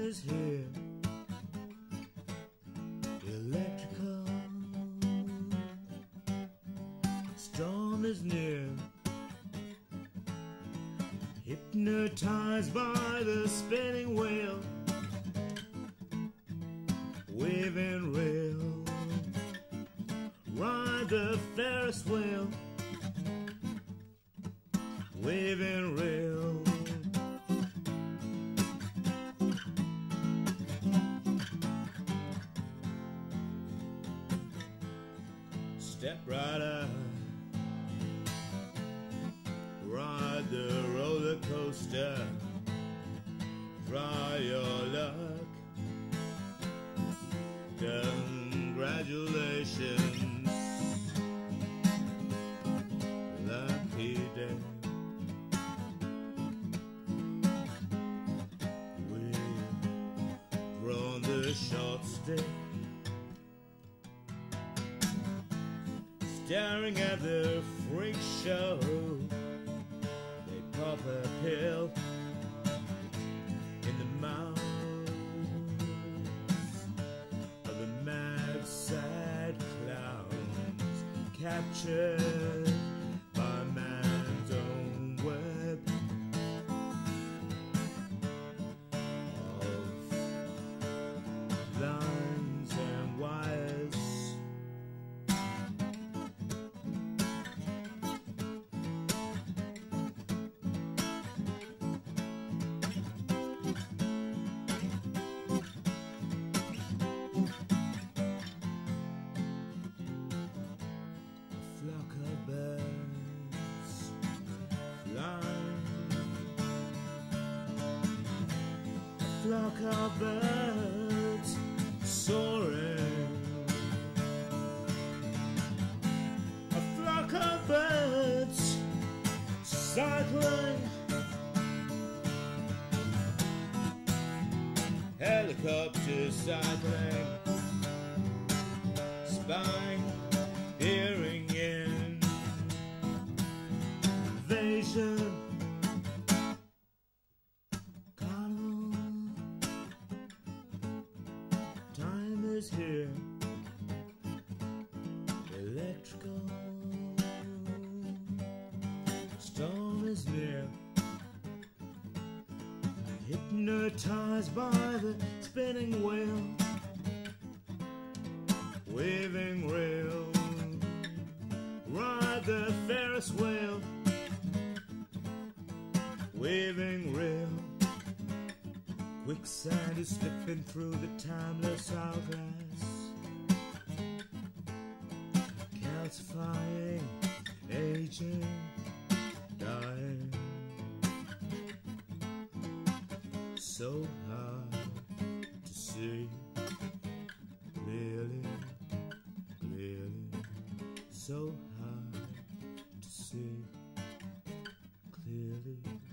is here, electrical. Storm is near, hypnotized by the spinning wheel, waving rail. Ride the Ferris wheel, waving rail. Step right up, ride the roller coaster, try your luck. Congratulations, lucky day. We've thrown the short stick, staring at the freak show. They pop a pill in the mouth of the mad, sad clowns, captured by man's own web of lines and wires. Flock of birds flying, a flock of birds soaring, a flock of birds cycling, helicopters cycling, spying, hearing in, invasion, Carnival. Time is here, electrical. Storm is near, hypnotized by the spinning wheel, waving rail. Ride the Ferris wheel, waving rail. Quicksand is slipping through the timeless hourglass, calcifying, aging, dying. So hard to see clearly, clearly. So hard to see clearly.